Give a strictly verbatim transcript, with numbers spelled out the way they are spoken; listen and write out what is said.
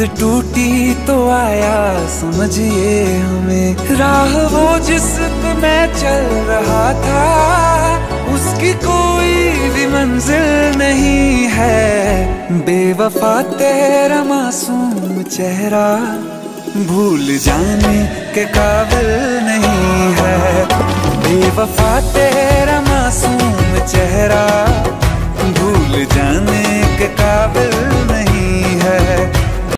टूटी तो आया समझिए हमें, राह वो जिस पे मैं चल रहा था उसकी कोई भी मंजिल नहीं है। बेवफा तेरा मासूम चेहरा भूल जाने के काबिल नहीं है। बेवफा तेरा मासूम चेहरा भूल जाने के काबिल